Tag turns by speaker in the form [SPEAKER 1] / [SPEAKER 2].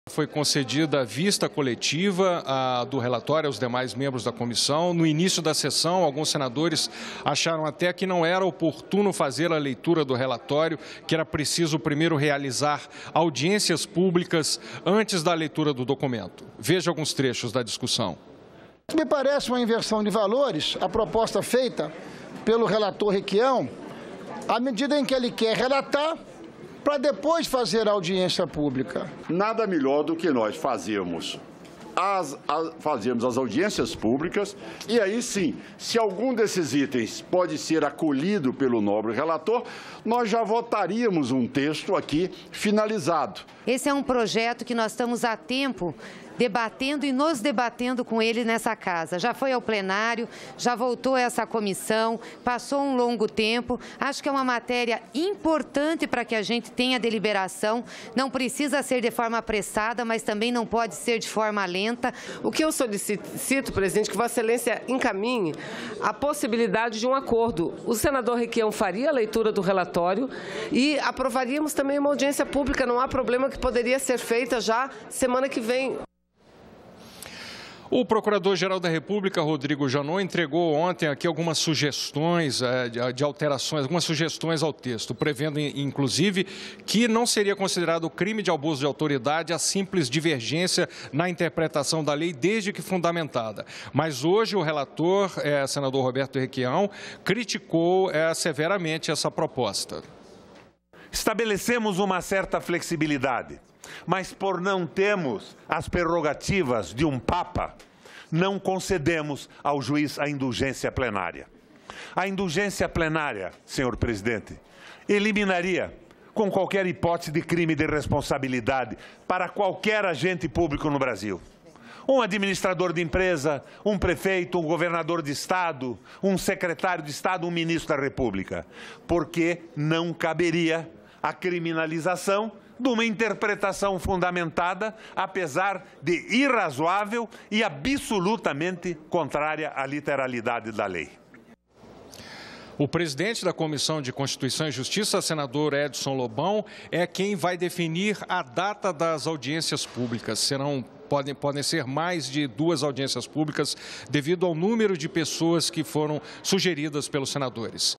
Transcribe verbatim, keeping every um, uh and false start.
[SPEAKER 1] Foi concedida a vista coletiva a, do relatório aos demais membros da comissão. No início da sessão, alguns senadores acharam até que não era oportuno fazer a leitura do relatório, que era preciso primeiro realizar audiências públicas antes da leitura do documento. Veja alguns trechos da discussão.
[SPEAKER 2] Me parece uma inversão de valores, a proposta feita pelo relator Requião, à medida em que ele quer relatar, para depois fazer a audiência pública.
[SPEAKER 3] Nada melhor do que nós fazermos as, as, fazermos as audiências públicas e aí sim, se algum desses itens pode ser acolhido pelo nobre relator, nós já votaríamos um texto aqui finalizado.
[SPEAKER 4] Esse é um projeto que nós estamos há tempo debatendo e nos debatendo com ele nessa casa. Já foi ao plenário, já voltou a essa comissão, passou um longo tempo. Acho que é uma matéria importante para que a gente tenha deliberação. Não precisa ser de forma apressada, mas também não pode ser de forma lenta.
[SPEAKER 5] O que eu solicito, presidente, que Vossa Excelência encaminhe a possibilidade de um acordo. O senador Requião faria a leitura do relatório e aprovaríamos também uma audiência pública. Não há problema, que poderia ser feita já semana que vem.
[SPEAKER 1] O Procurador-Geral da República, Rodrigo Janot, entregou ontem aqui algumas sugestões de alterações, algumas sugestões ao texto, prevendo, inclusive, que não seria considerado crime de abuso de autoridade a simples divergência na interpretação da lei, desde que fundamentada. Mas hoje o relator, é, senador Roberto Requião, criticou é, severamente essa proposta.
[SPEAKER 6] Estabelecemos uma certa flexibilidade, mas por não termos as prerrogativas de um Papa, não concedemos ao juiz a indulgência plenária. A indulgência plenária, senhor presidente, eliminaria, com qualquer hipótese de crime de responsabilidade, para qualquer agente público no Brasil. Um administrador de empresa, um prefeito, um governador de Estado, um secretário de Estado, um ministro da República, porque não caberia a criminalização de uma interpretação fundamentada, apesar de irrazoável e absolutamente contrária à literalidade da lei.
[SPEAKER 1] O presidente da Comissão de Constituição e Justiça, senador Edson Lobão, é quem vai definir a data das audiências públicas. Serão Podem, podem ser mais de duas audiências públicas devido ao número de pessoas que foram sugeridas pelos senadores.